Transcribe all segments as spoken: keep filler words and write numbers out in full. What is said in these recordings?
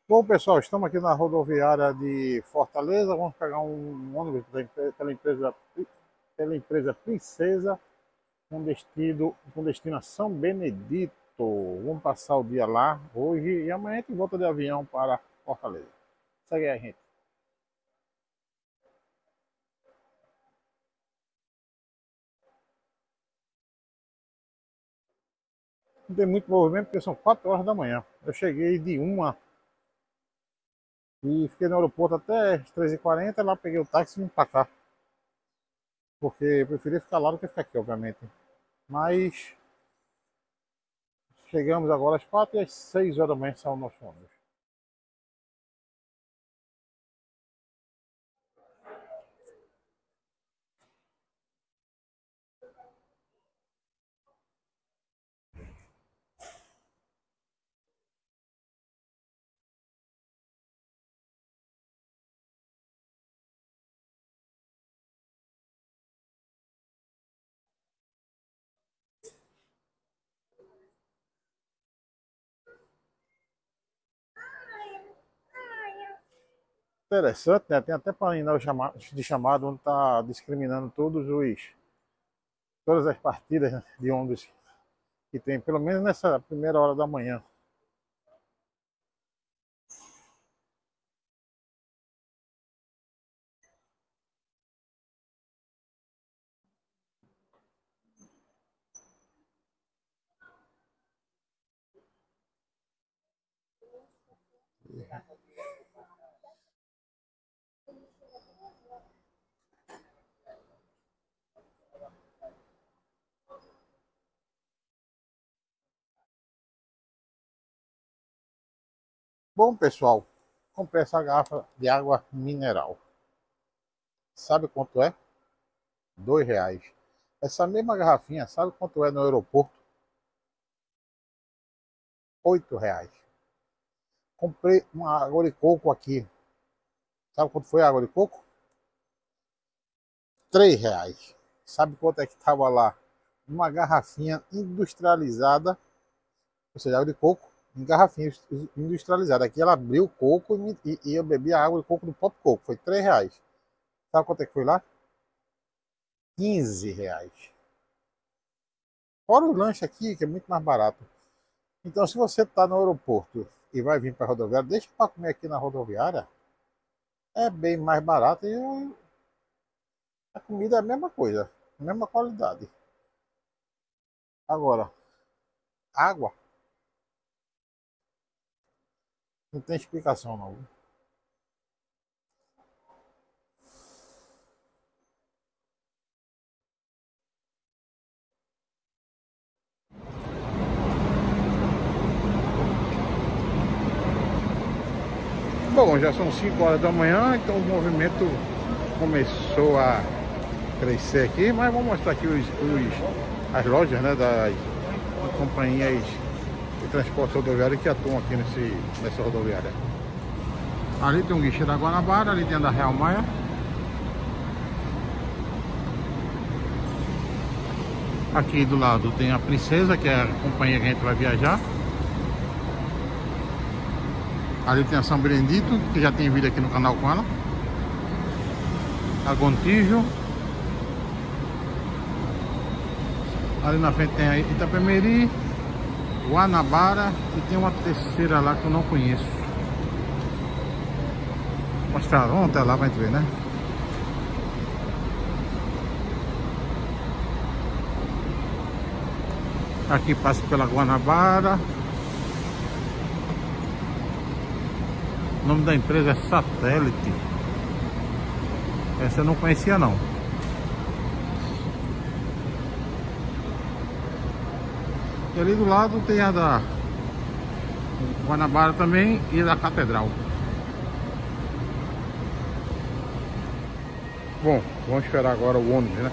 Bom, pessoal, estamos aqui na rodoviária de Fortaleza. Vamos pegar um ônibus pela empresa, pela empresa Princesa, com destino, com destinação Benedito. Vamos passar o dia lá hoje e amanhã tem volta de avião para Fortaleza. Segue aí, gente. Não tem muito movimento porque são quatro horas da manhã. Eu cheguei de uma e fiquei no aeroporto até as três e quarenta. Lá peguei o táxi e vim para cá. Porque eu preferia ficar lá do que ficar aqui, obviamente. Mas chegamos agora às quatro e às seis horas da manhã são o nosso ônibus. Interessante, né? Tem até painel de chamado onde está discriminando todos os, todas as partidas de ônibus que tem, pelo menos nessa primeira hora da manhã. Bom, pessoal, comprei essa garrafa de água mineral. Sabe quanto é? Dois reais. Essa mesma garrafinha, sabe quanto é no aeroporto? Oito reais. Comprei uma água de coco aqui. Sabe quanto foi a água de coco? Três reais. Sabe quanto é que estava lá? Uma garrafinha industrializada, ou seja, água de coco em garrafinha industrializada. Aqui ela abriu o coco e, e eu bebi a água de coco do Pop Coco. Foi três reais. Sabe quanto é que foi lá? quinze reais. Fora o lanche aqui, que é muito mais barato. Então, se você está no aeroporto e vai vir para a rodoviária, deixa para comer aqui na rodoviária. É bem mais barato e a comida é a mesma coisa, a mesma qualidade. Agora, água não tem explicação não. Bom, já são cinco horas da manhã, então o movimento começou a crescer aqui, mas vou mostrar aqui os, os, as lojas, né, das companhias de transporte rodoviário que atuam aqui nesse, nessa rodoviária. Ali tem um guichê da Guanabara, ali tem da Real Maia. Aqui do lado tem a Princesa, que é a companhia que a gente vai viajar. Ali tem a São Benedito, que já tem vídeo aqui no canal com ela. A Gontijo. Ali na frente tem a Itapemirim, Guanabara e tem uma terceira lá que eu não conheço. Vou mostrar, vamos até lá pra gente ver, né? Aqui passa pela Guanabara. O nome da empresa é Satélite. Essa eu não conhecia não. E ali do lado tem a da Guanabara também e a da Catedral. Bom, vamos esperar agora o ônibus, né?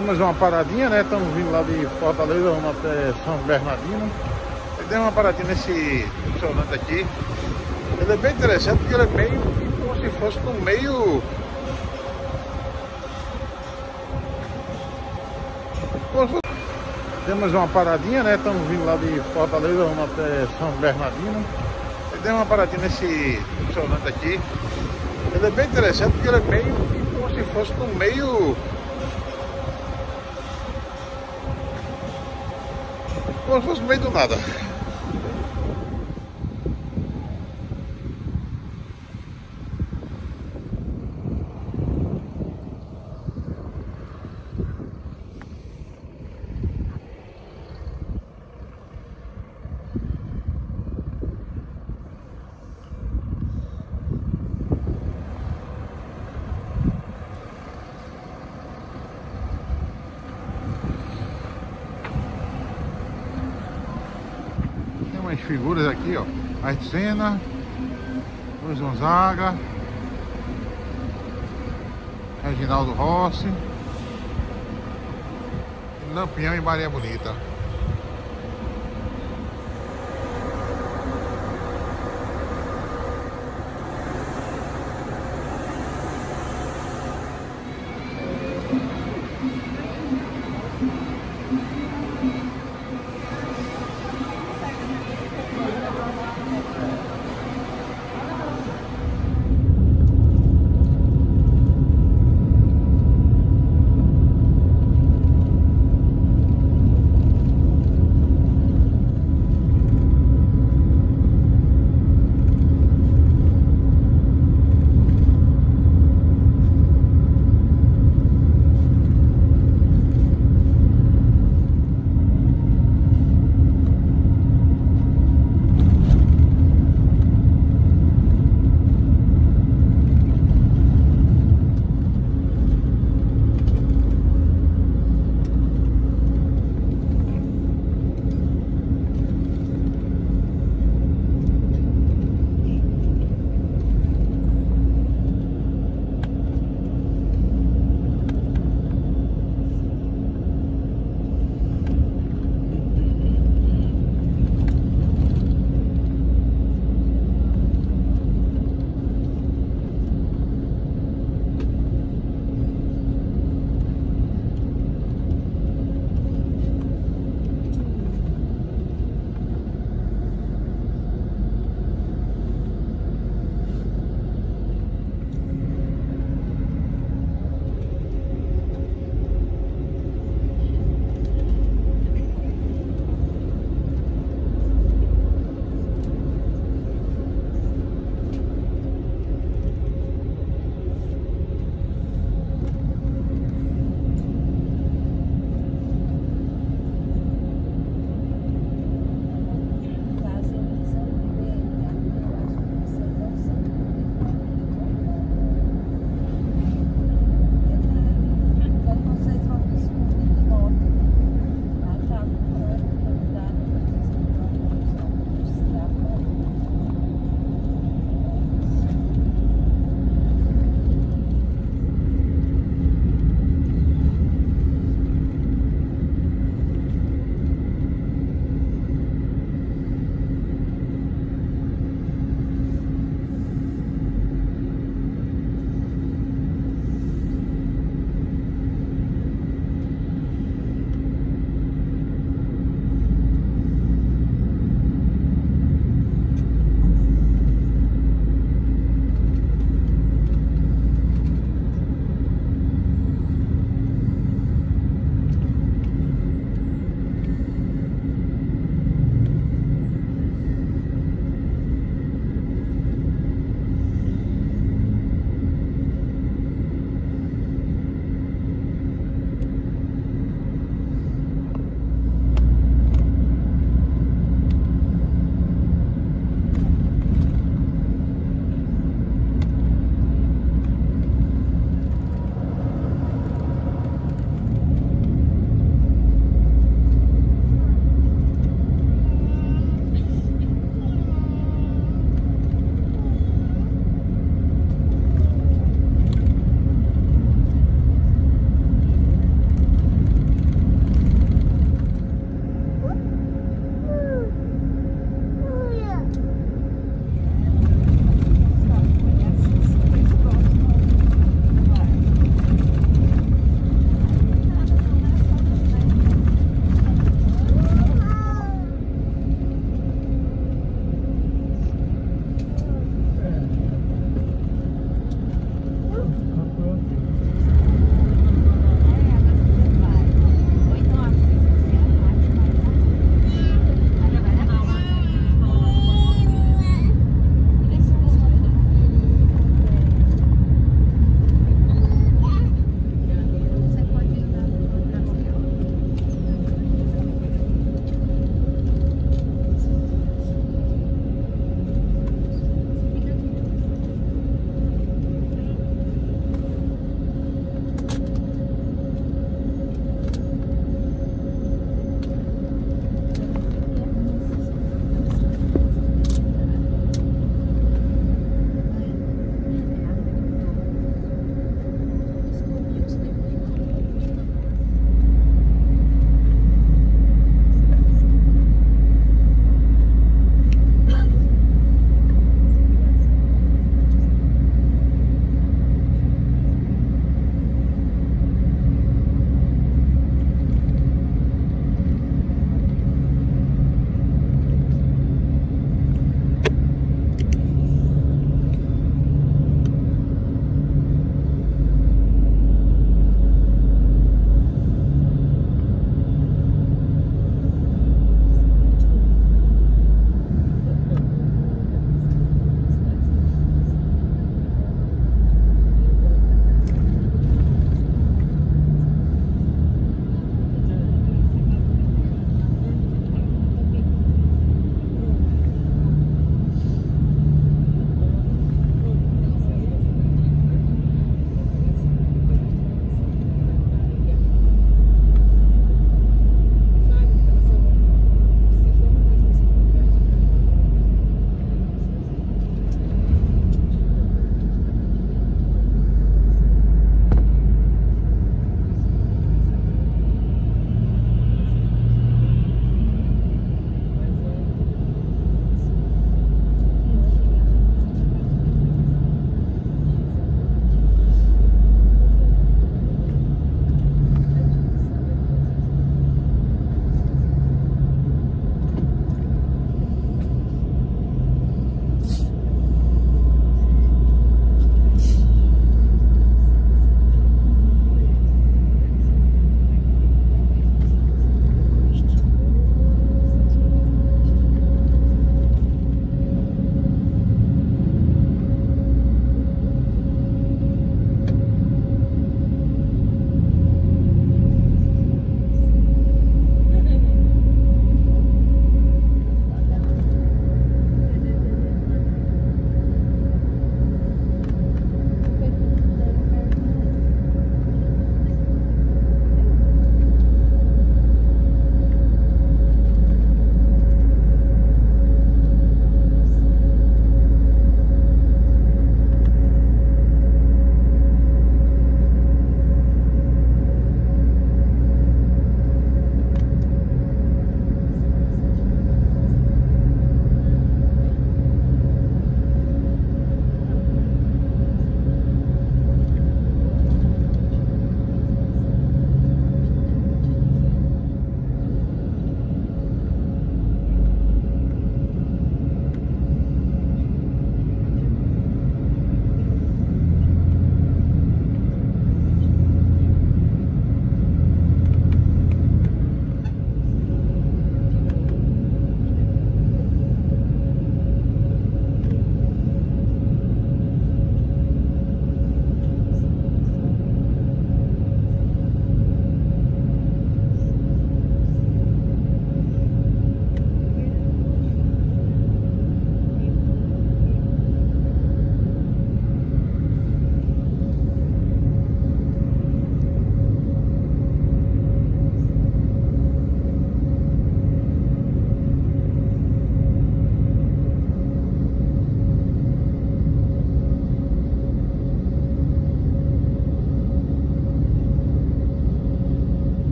Demos uma paradinha, né? Estamos vindo lá de Fortaleza, vamos até São Bernardino. E demos uma paradinha nesse restaurante aqui. Ele é bem interessante porque ele é meio como se fosse no meio. Demos uma paradinha, né? Estamos vindo lá de Fortaleza, vamos até São Bernardino. E demos uma paradinha nesse restaurante aqui. Ele é bem interessante porque ele é meio como se fosse no meio. Como se fosse no meio do nada. Umas figuras aqui, ó, Ayrton Senna, Luiz Gonzaga, Reginaldo Rossi, Lampião e Maria Bonita.